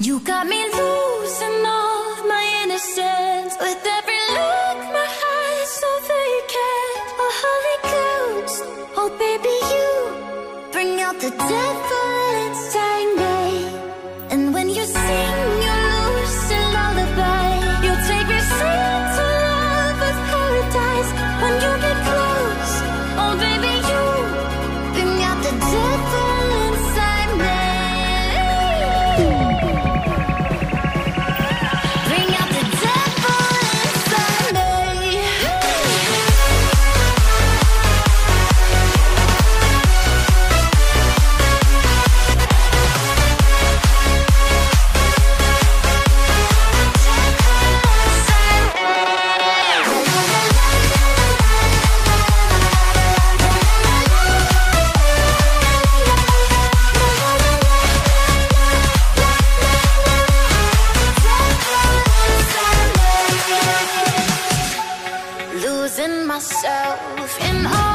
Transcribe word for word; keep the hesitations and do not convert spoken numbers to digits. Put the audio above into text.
You got me losing all my innocence. With every look, my eyes so vacant. A holy ghost, oh baby, you bring out the devil inside me. And when you sing your lucid lullaby, you take me straight to love with paradise. When you get close, oh baby, you bring out the devil inside me. Bring out the devil inside me. Losing myself in all